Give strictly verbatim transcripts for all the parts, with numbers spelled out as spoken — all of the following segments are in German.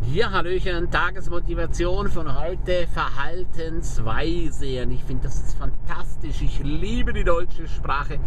Ja, Hallöchen, Tagesmotivation von heute, Verhaltensweise. Und ich finde, das ist fantastisch. Ich liebe die deutsche Sprache.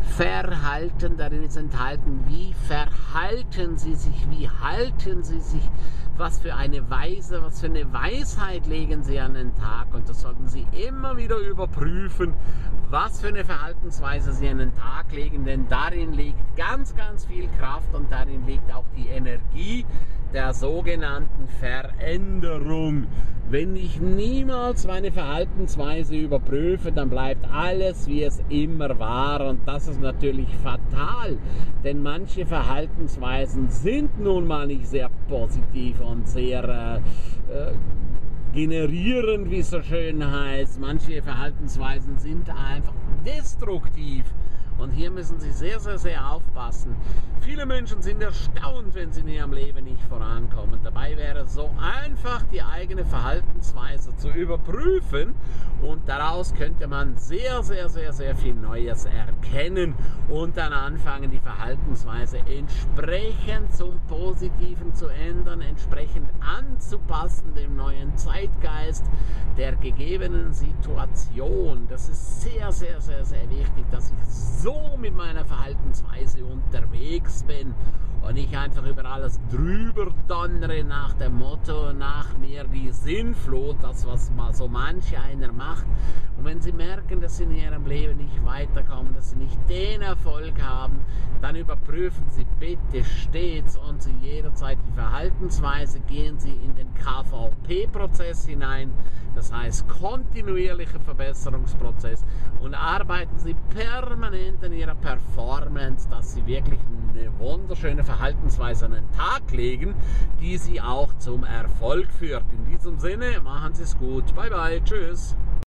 Verhalten, darin ist enthalten, wie verhalten Sie sich, wie halten Sie sich, was für eine Weise, was für eine Weisheit legen Sie an den Tag. Und das sollten Sie immer wieder überprüfen, was für eine Verhaltensweise Sie an den Tag legen. Denn darin liegt ganz, ganz viel Kraft und darin liegt auch die Energie der sogenannten Veränderung. Wenn ich niemals meine Verhaltensweise überprüfe, dann bleibt alles, wie es immer war. Und das ist natürlich fatal, denn manche Verhaltensweisen sind nun mal nicht sehr positiv und sehr äh, äh, generierend, wie es so schön heißt. Manche Verhaltensweisen sind einfach destruktiv. Und hier müssen Sie sehr, sehr, sehr aufpassen. Viele Menschen sind erstaunt, wenn sie in ihrem Leben nicht vorankommen. Dabei wäre es so einfach, die eigene Verhaltensweise zu überprüfen. Und daraus könnte man sehr, sehr, sehr, sehr viel Neues erkennen. Und dann anfangen, die Verhaltensweise entsprechend zum Positiven zu ändern, entsprechend anzupassen dem neuen Zeitgeist der gegebenen Situation. Das ist sehr, sehr, sehr, sehr wichtig, dass ich so mit meiner Verhaltensweise unterwegs bin und nicht einfach über alles drüber donnere nach dem Motto, nach mir die Sinnflut, das was mal so manch einer macht. Und wenn Sie merken, dass Sie in Ihrem Leben nicht weiterkommen, dass Sie nicht den Erfolg haben, dann überprüfen Sie bitte stets und zu jeder Zeit die Verhaltensweise, gehen Sie in den K V P-Prozess hinein, das heißt kontinuierlicher Verbesserungsprozess, und arbeiten Sie permanent an Ihrer Performance, dass Sie wirklich eine wunderschöne Verhaltensweise an den Tag legen, die Sie auch zum Erfolg führt. In diesem Sinne, machen Sie es gut. Bye bye, tschüss.